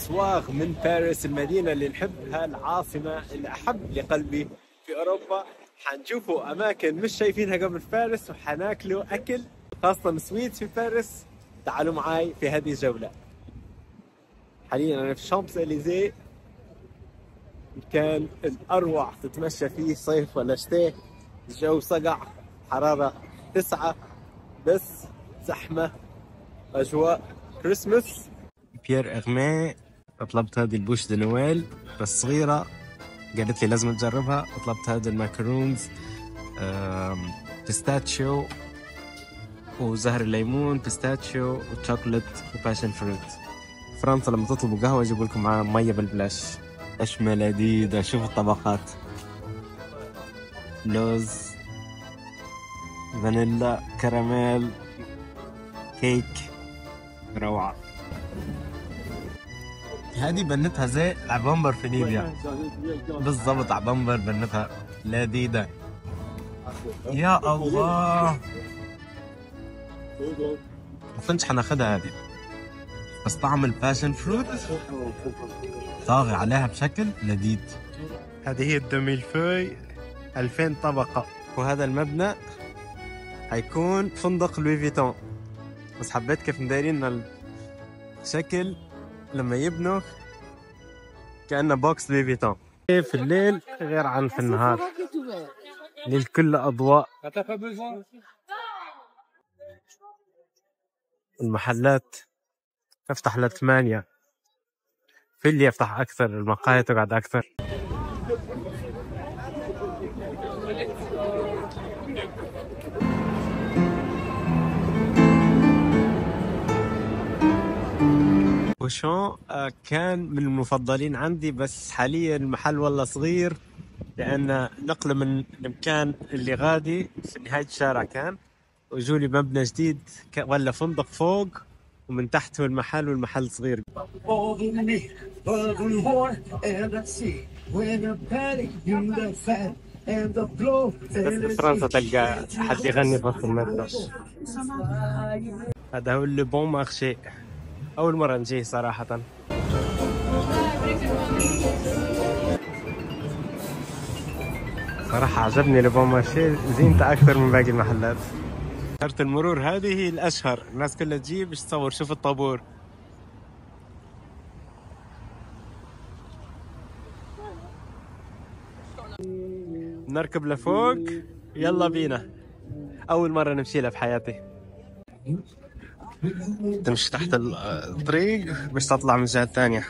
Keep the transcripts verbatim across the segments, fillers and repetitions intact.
الأسواق من باريس، المدينة اللي نحبها، العاصمة اللي أحب لقلبي في أوروبا. حنشوفوا أماكن مش شايفينها قبل في باريس، وحناكلوا أكل خاصة سويت في باريس. تعالوا معاي في هذه الجولة. حاليا أنا في شامبس إليزيه، كان الأروع تتمشى فيه صيف ولا شتاء. الجو صقع، حرارة تسعة، بس زحمة، أجواء كريسمس. بيير إغمي طلبت هذه البوش دي نويل بس صغيرة، قالت لي لازم تجربها. طلبت هذه الماكرونز بيستاتشيو وزهر الليمون، بيستاتشيو وشوكولات وباشن فروت. فرنسا لما تطلبوا قهوة يجيبوا لكم معاها مية بالبلاش. أشمل لذيذة، شوفوا الطبقات: لوز، فانيلا، كراميل، كيك، روعة. هذه بنتها زي العبامبر في ليبيا بالضبط، عبامبر بنتها لذيذة. يا الله، ما كنتش حناخدها هذه، بس طعم الباشن فروت طاغي عليها بشكل لذيذ. هذه هي الدوميلفوي، ألفين طبقة. وهذا المبنى هيكون فندق لوي فيتون، بس حبيت كيف مدايرين الشكل لما يبنوا كأنه بوكس لوي فيتون. في الليل غير عن في النهار، الليل كله أضواء. المحلات تفتح لثمانية، في اللي يفتح أكثر، المقاهي تقعد أكثر. وشون كان من المفضلين عندي، بس حاليا المحل والله صغير، لأن نقله من المكان اللي غادي في نهاية الشارع كان، وجولي مبنى جديد ولا فندق فوق، ومن تحت هو المحل، والمحل صغير. بس فرنسا تلقى حد يغني في وسط المترو. هذا هو اللي بون مارشي، أول مرة نجيه صراحة. صراحة عجبني لبون مارشي، زينته أكثر من باقي المحلات. كارت المرور هذه هي الأشهر، الناس كلها تجيب ايش تصور. شوف الطابور، نركب لفوق. يلا بينا، أول مرة نمشي لها في حياتي. تمشي تحت الطريق باش تطلع من الجهة الثانية.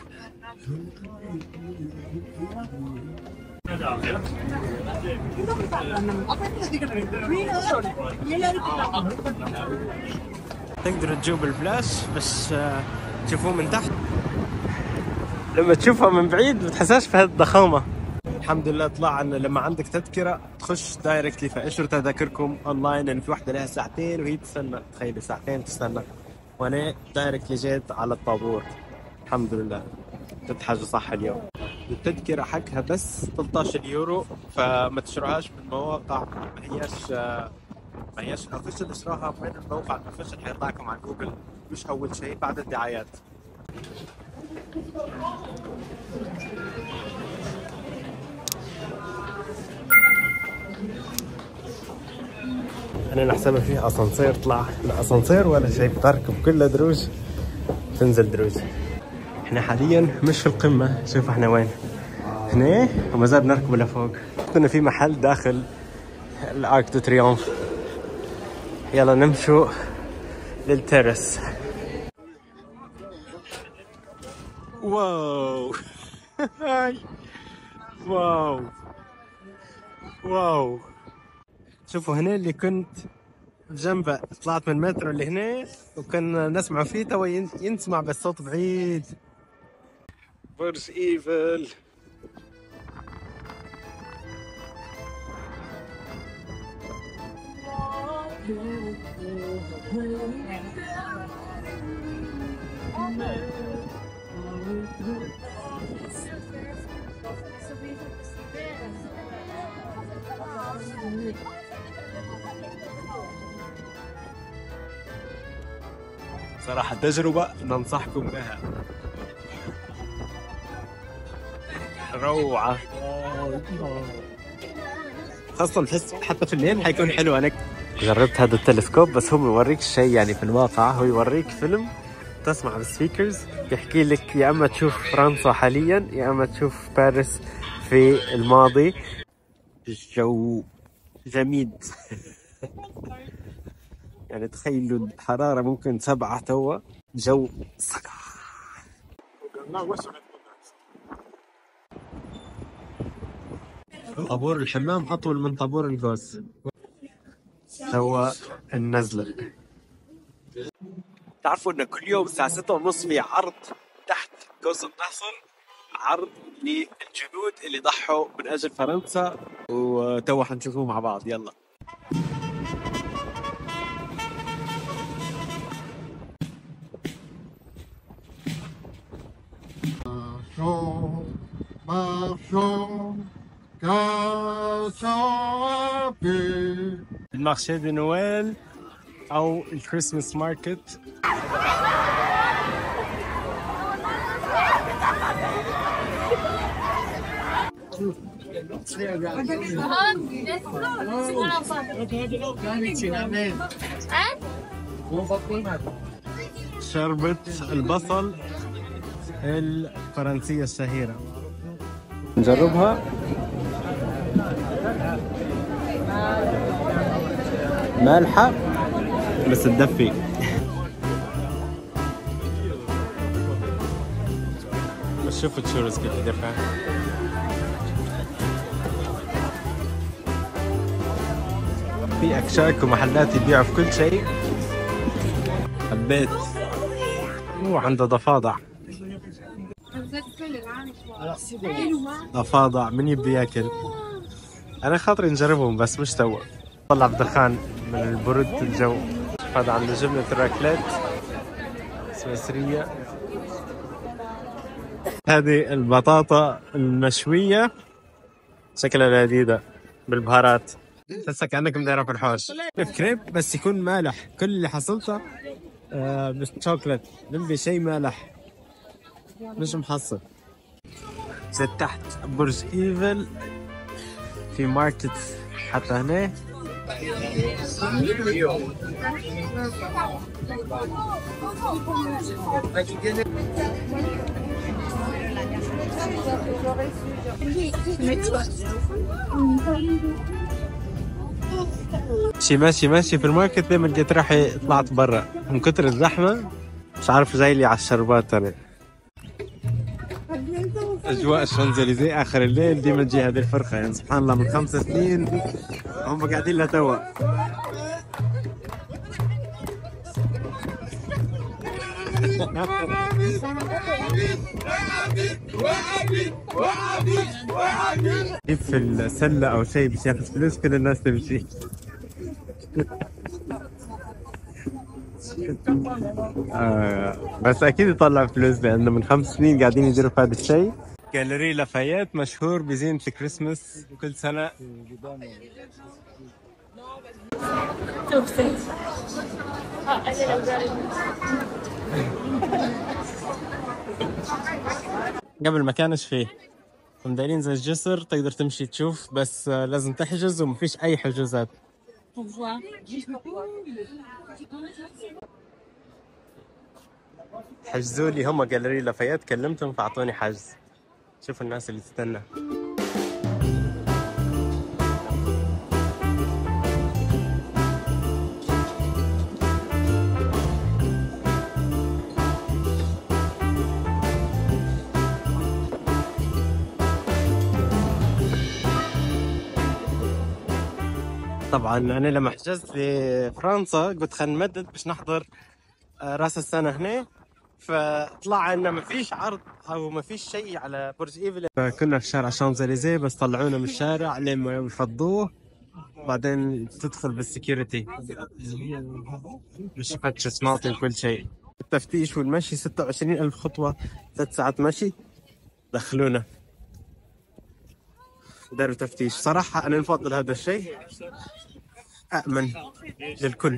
تقدروا تجوا بالفلاش باش تشوفوه من تحت، لما تشوفها من بعيد بتحساش في هذه الضخامة. الحمد لله طلعنا. لما عندك تذكرة تخش دايركتلي، فاشتروا تذاكركم اونلاين، لان في واحدة لها ساعتين وهي تستنى، تخيلي ساعتين تستنى، وانا دايركتلي جيت على الطابور. الحمد لله كنت حاجة صح اليوم. التذكرة حقها بس ثلاثة عشر يورو، فما تشتروهاش من مواقع، ما هياش ما هياش اوفيشال، تشتروها من الموقع الاوفيشال حيطلعكم على جوجل، مش اول شيء بعد الدعايات. انا نحسبها فيه اسانسير، طلع لا اسانسير ولا شيء، بتركب كلها دروج تنزل دروج. احنا حاليا مش في القمة، شوف احنا وين، هنا وما زال بنركب لفوق. كنا في محل داخل الارك دو تريومف. يلا نمشوا للترس. واو واو واو، شوفوا هنا اللي كنت جنبه، طلعت من المترو اللي هنا وكنا نسمع فيه، تو ينسمع بس صوت بعيد. برج ايفل. صراحة تجربة ننصحكم بها. روعة، خاصة تحس حتى في الليل حيكون حلو. أنا جربت هذا التلسكوب بس هو بيوريك شيء يعني في الواقع، هو يوريك فيلم تسمع بالسبيكرز يحكي لك يا اما تشوف فرنسا حاليا يا اما تشوف باريس في الماضي. الجو جميد يعني تخيلوا الحرارة ممكن سبعة توا، جو صقع. طابور الحمام أطول من طابور الغاز. توا النزلة. تعرفوا إن كل يوم الساعة ستة ونص في عرض تحت قوس النصر، عرض للجنود اللي ضحوا من أجل فرنسا، وتوا حنشوفوه مع بعض. يلا. المارشي دي نويل أو الكريسماس ماركت. شربة البصل الفرنسية الشهيرة، نجربها. مالحة بس تدفي. بس شوفوا الشورز كيف يدفع. في أكشاك ومحلات يبيعوا في كل شيء. حبيت. وعنده ضفادع. ضفادع من يبي ياكل. أنا خاطري نجربهم بس مش توا. طلع بدخان من البرد الجو. هذا عنده جبنة الراكليت سويسرية. هذه البطاطا المشوية شكلها لذيذة بالبهارات، تحسها كأنك مديرها في الحوش. كريب بس يكون مالح. كل اللي حصلته آه بالشوكولات، نبي شيء مالح مش محصل. زي تحت برج ايفل في ماركت حتى هنا. شي ماشي ماشي في الماركت لما لقيت روحي طلعت برا من كتر الزحمة، مش عارف جاي لي على الشربات. أنا أجواء الشانزليزيه آخر الليل ديما تجي هذه الفرقة، يعني سبحان الله من خمس سنين هم قاعدين لها توا. كيف في السلة أو شيء بس ياخذ فلوس كل الناس تمشي. آه بس أكيد يطلع فلوس لأنه من خمس سنين قاعدين يديروا في هذا الشيء. جاليري لافايت مشهور بزينة الكريسماس كل سنة. قبل ما كانش فيه مدايرين زي الجسر تقدر تمشي تشوف، بس لازم تحجز ومفيش أي حجوزات. حجزوا لي هم جاليري لافايت، كلمتهم فأعطوني حجز. شوفوا الناس اللي تستنى. طبعا انا لما حجزت في فرنسا قلت خلينا نمدد باش نحضر راس السنه هنا، فطلع انه ما فيش عرض او ما فيش شيء على برج ايفل. كنا في شارع شانزليزيه بس طلعونا من الشارع لما يفضوه، بعدين تدخل بالسكيورتي مش فتش سماطي وكل شيء. التفتيش والمشي ستة وعشرين ألف خطوه، ثلاث ساعات مشي. دخلونا داروا تفتيش. صراحة أنا نفضل هذا الشيء، أأمن للكل.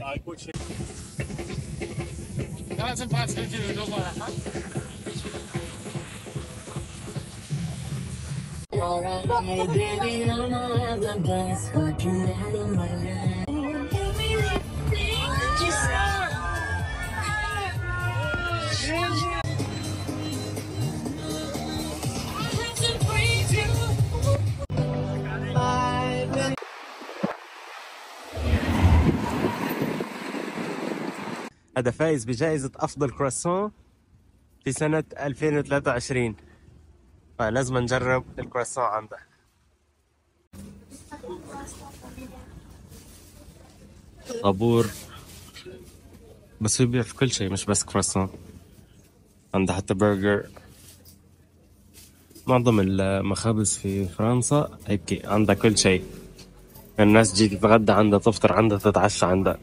هذا فايز بجائزة أفضل كرواسون في سنة ألفين وثلاثة وعشرين، فلازم نجرب الكرواسون عنده. طابور، بس يبيع في كل شيء مش بس كرواسون، عنده حتى برجر. معظم المخابز في فرنسا هيك عندها كل شيء، الناس تجي تتغدى عندها، تفطر عندها، تتعشى عندها.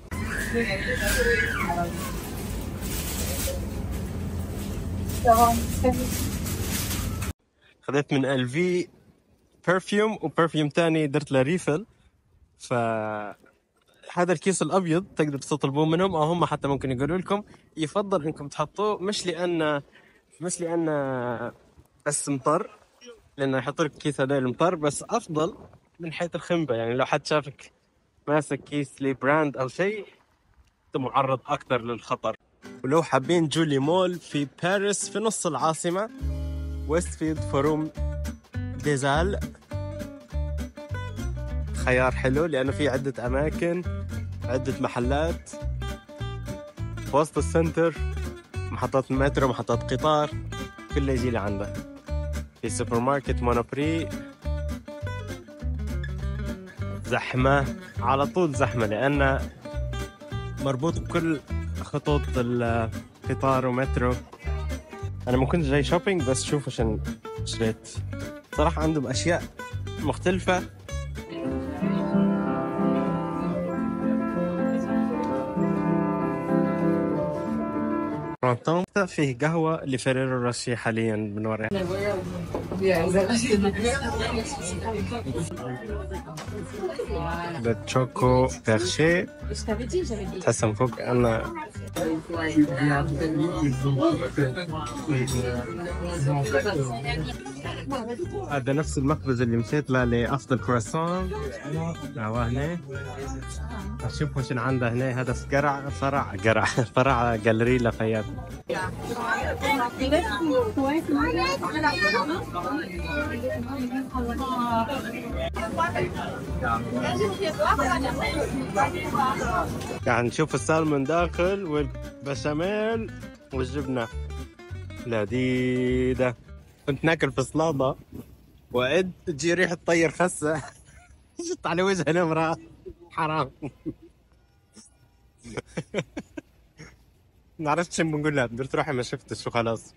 خذيت من ال في برفيوم وبرفيوم تاني درت له ريفل، فهذا الكيس الابيض تقدر تطلبوه منهم، او هم حتى ممكن يقولوا لكم يفضل انكم تحطوه، مش لان مش لان بس مطر، لانه يحط لك كيس هذول مطر، بس افضل من حيث الخنبه. يعني لو حد شافك ماسك كيس لي براند او شيء انت معرض اكثر للخطر. ولو حابين جولي مول في باريس في نص العاصمه، ويستفيلد فروم ديزال، خيار حلو لأنه في عدة أماكن، عدة محلات في وسط السنتر، محطات مترو، محطات قطار، كله يجي لعنده. في سوبر ماركت مونوبري زحمة على طول، زحمة لأنه مربوط بكل خطوط القطار ومترو. أنا ما كنت جاي شوبينج، بس شوف عشان شريت صراحة عندهم أشياء مختلفة. فيه قهوة لفيريرو روشي حاليا بنوريها. بالتشوكو بيرشي، تحس من فوق أنا هذا نفس المخبز اللي مشيت له لأفضل كرواسون. هو هنا شوفوا شنو عنده هنا. هذا فرع فرع قرع فرع جاليري لافايت. يعني نشوف السالمون داخل والبشاميل والجبنة لذيذة. كنت ناكل في صلابة وعد تجي ريحة طير خسة جت على وجه الامرأة، حرام. ما عرفت شو بنقول لها، قلت روحي ما شفتش وخلاص.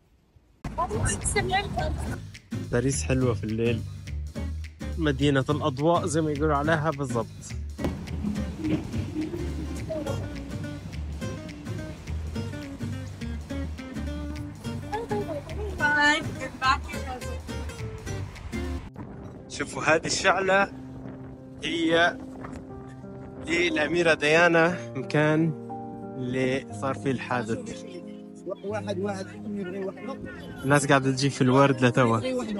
باريس حلوة في الليل، مدينة الأضواء زي ما يقولوا عليها بالضبط. شوفوا هذه الشعلة هي للأميرة ديانا، مكان اللي صار فيه الحادث. واحد واحد الناس قاعدة تجي في الورد لتوا.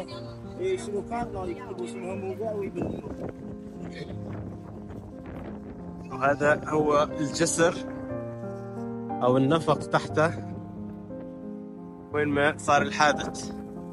وهذا هو الجسر أو النفق تحته وين ما صار الحادث.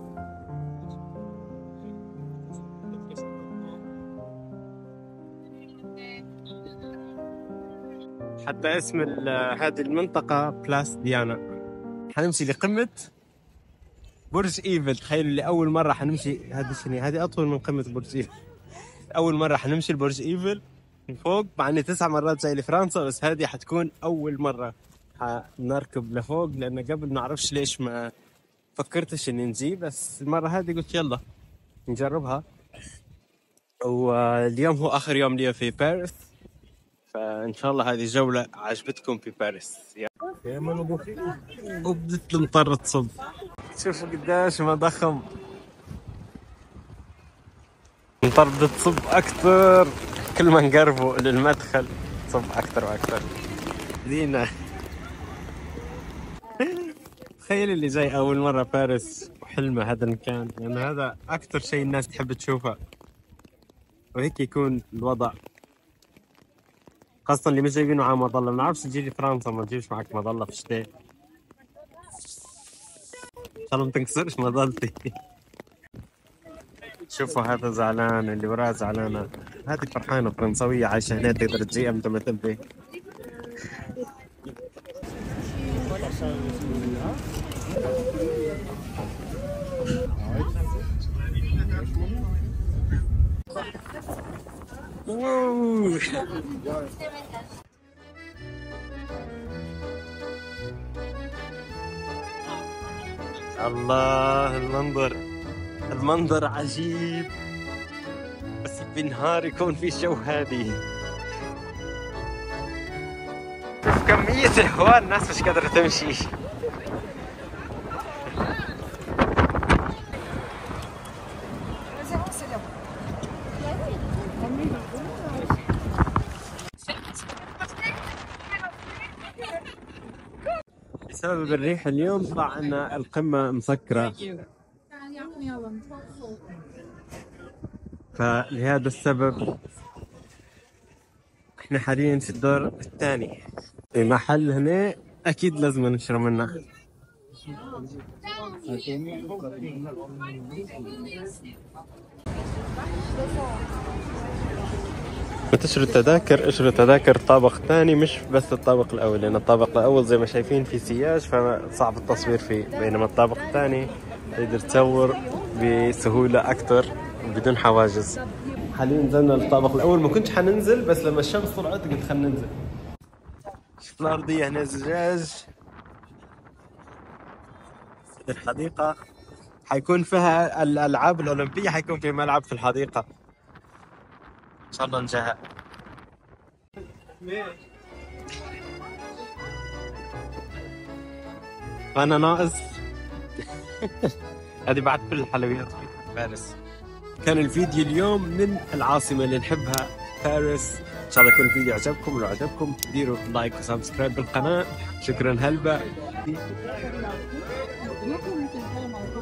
حتى اسم هذه المنطقة بلاس ديانا. حنمشي لقمة برج ايفل. تخيلوا لأول مرة حنمشي، هذه شنو، هذه أطول من قمة برج ايفل. أول مرة حنمشي لبرج ايفل من فوق، مع إني تسع مرات جاي لفرنسا، بس هذه حتكون أول مرة حنركب لفوق، لأن قبل ما أعرفش ليش ما فكرتش إني نجي، بس المرة هذه قلت يلا نجربها. واليوم هو آخر يوم لي في باريس، فإن شاء الله هذه جولة عجبتكم في باريس. وبدت المطر تصب، شوفوا قداش ما ضخم المطر، بدت تصب أكثر كل ما نقربوا للمدخل، تصب أكثر وأكثر. دينا تخيل اللي جاي أول مرة باريس حلمة هذا المكان، لأن يعني هذا أكثر شيء الناس تحب تشوفه، وهيك يكون الوضع. خاصة اللي مش جايبين معاه مظلة، ما نعرفش تجي لي فرنسا ما تجيبش معك مظلة في الشتاء. إن شاء الله ما تنكسرش مظلتي. شوفوا هذا زعلان، اللي وراه زعلانة، هذه فرحانة فرنسوية عايشة هنا، تقدر تجي أمتى ما تبي. الله المنظر، المنظر عجيب، بس بالنهار يكون في جو هادي. شوف كمية الهواء، الناس مش قادرة تمشي. بسبب الريح اليوم طلع عنا القمة مسكرة، فلهذا السبب احنا حاليا في الدور الثاني في محل هنا اكيد لازم نشرب منه. تشتروا التذاكر، اشتروا تذاكر الطابق الثاني مش بس الطابق الاول، لان الطابق الاول زي ما شايفين في سياج فصعب التصوير فيه، بينما الطابق الثاني تقدر تصور بسهولة اكثر بدون حواجز. حاليا نزلنا للطابق الاول، ما كنتش حننزل بس لما الشمس طلعت قلت خلينا ننزل. شوف الارضية هنا زجاج. الحديقة حيكون فيها الالعاب الاولمبية، حيكون في ملعب في الحديقة ان شاء الله نجاها. انا ناقص. هذه بعد كل الحلويات في باريس. كان الفيديو اليوم من العاصمة اللي نحبها باريس. ان شاء الله يكون الفيديو عجبكم، ولو عجبكم ديروا لايك وسبسكرايب بالقناة. شكرا هلبا.